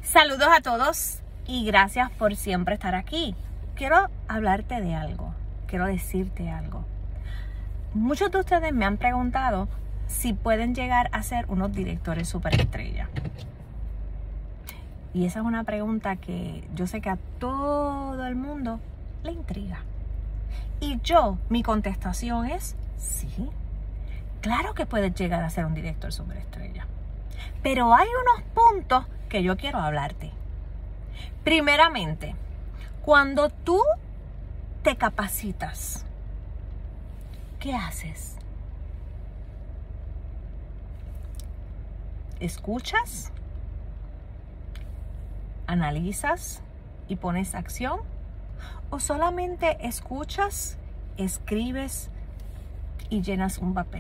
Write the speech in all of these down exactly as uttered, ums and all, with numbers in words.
Saludos a todos y gracias por siempre estar aquí. Quiero hablarte de algo, quiero decirte algo. Muchos de ustedes me han preguntado si pueden llegar a ser unos directores superestrella. Y esa es una pregunta que yo sé que a todo el mundo le intriga. Y yo, mi contestación es sí. Claro que puedes llegar a ser un director superestrella. Pero hay unos puntos que yo quiero hablarte. Primeramente, cuando tú te capacitas, ¿qué haces? ¿Escuchas? ¿Analizas y pones acción? ¿O solamente escuchas, escribes y llenas un papel?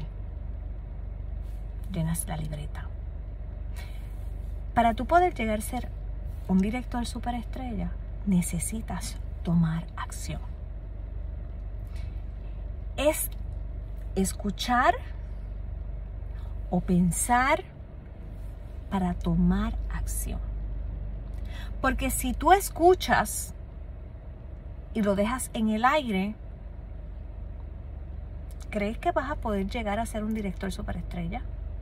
Llenas la libreta. Para tú poder llegar a ser un director superestrella, necesitas tomar acción. Es escuchar o pensar para tomar acción. Porque si tú escuchas y lo dejas en el aire, ¿crees que vas a poder llegar a ser un director superestrella?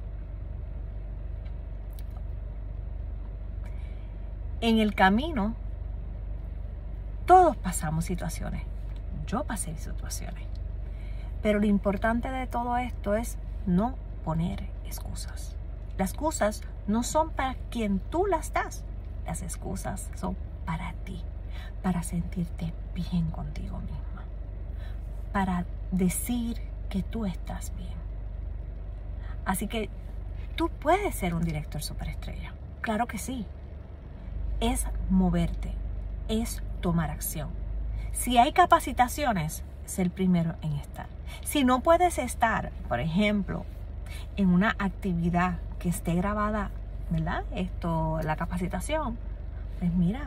En el camino, todos pasamos situaciones. Yo pasé situaciones. Pero lo importante de todo esto es no poner excusas. Las excusas no son para quien tú las das. Las excusas son para ti, para sentirte bien contigo misma, para decir que tú estás bien. Así que tú puedes ser un director superestrella. Claro que sí. Es moverte, es tomar acción. Si hay capacitaciones, es el primero en estar. Si no puedes estar, por ejemplo, en una actividad que esté grabada, ¿verdad? Esto, la capacitación, pues mira,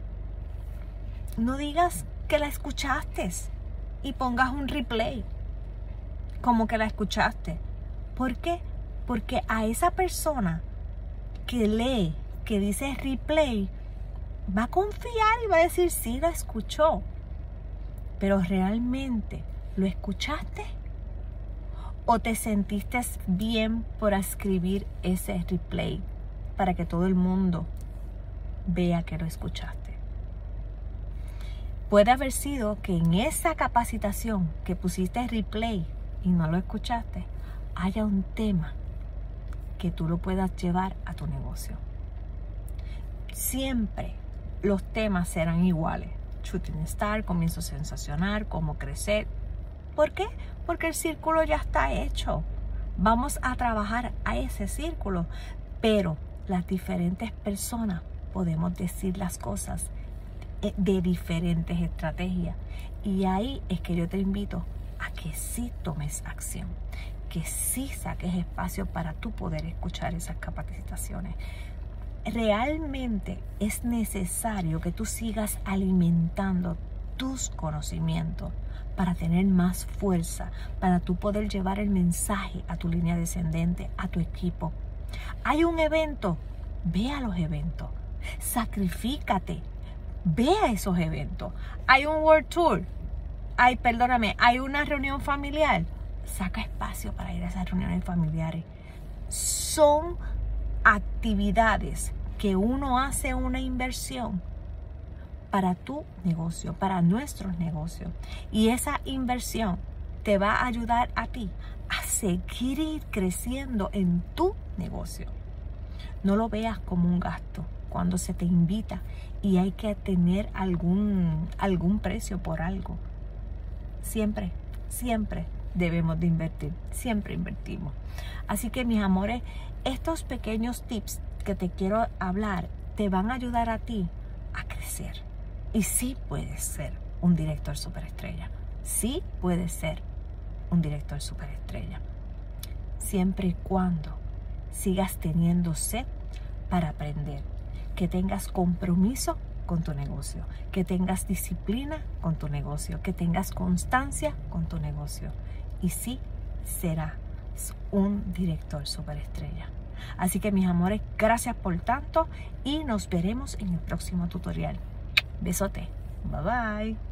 no digas que la escuchaste y pongas un replay como que la escuchaste. ¿Por qué? Porque a esa persona que lee, que dice replay, va a confiar y va a decir sí, lo escuchó. Pero realmente, ¿lo escuchaste? ¿O te sentiste bien por escribir ese replay para que todo el mundo vea que lo escuchaste? Puede haber sido que en esa capacitación que pusiste replay y no lo escuchaste, haya un tema que tú lo puedas llevar a tu negocio. Siempre los temas serán iguales. Shooting Star, comienzo sensacional, cómo crecer. ¿Por qué? Porque el círculo ya está hecho. Vamos a trabajar a ese círculo. Pero las diferentes personas podemos decir las cosas de diferentes estrategias. Y ahí es que yo te invito a que sí tomes acción. Que sí saques espacio para tú poder escuchar esas capacitaciones. Realmente es necesario que tú sigas alimentando tus conocimientos para tener más fuerza, para tú poder llevar el mensaje a tu línea descendente, a tu equipo. Hay un evento, ve a los eventos, sacrifícate, ve a esos eventos. Hay un World Tour, hay, perdóname, hay una reunión familiar, saca espacio para ir a esas reuniones familiares. Son actividades que uno hace una inversión para tu negocio, para nuestros negocios. Y esa inversión te va a ayudar a ti a seguir creciendo en tu negocio. No lo veas como un gasto cuando se te invita y hay que tener algún, algún precio por algo. Siempre, siempre debemos de invertir, siempre invertimos. Así que mis amores, estos pequeños tips que te quiero hablar te van a ayudar a ti a crecer. Y sí puedes ser un director superestrella. Sí puedes ser un director superestrella. Siempre y cuando sigas teniendo sed para aprender. Que tengas compromiso con tu negocio. Que tengas disciplina con tu negocio. Que tengas constancia con tu negocio. Y sí serás un director superestrella. Así que mis amores, gracias por tanto y nos veremos en el próximo tutorial. Besote. Bye bye.